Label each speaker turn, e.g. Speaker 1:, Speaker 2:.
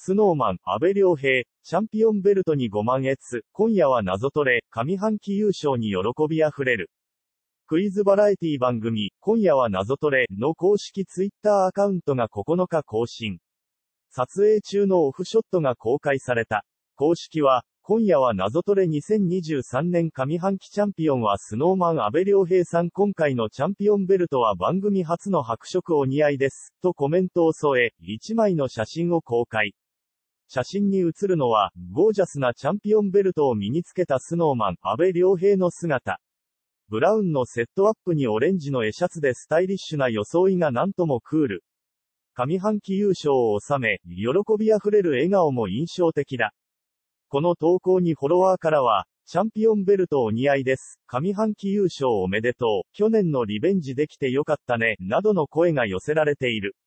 Speaker 1: スノーマン、阿部亮平、チャンピオンベルトにご満悦、今夜は謎トレ、上半期優勝に喜びあふれる。クイズバラエティ番組、今夜は謎トレの公式ツイッターアカウントが9日更新。撮影中のオフショットが公開された。公式は、今夜は謎トレ2023年上半期チャンピオンはスノーマン阿部亮平さん、今回のチャンピオンベルトは番組初の白色お似合いです、とコメントを添え、1枚の写真を公開。写真に写るのは、ゴージャスなチャンピオンベルトを身につけたスノーマン阿部亮平の姿。ブラウンのセットアップにオレンジのエシャツでスタイリッシュな装いがなんともクール。上半期優勝を収め、喜びあふれる笑顔も印象的だ。この投稿にフォロワーからは、チャンピオンベルトお似合いです。上半期優勝おめでとう。去年のリベンジできてよかったね。などの声が寄せられている。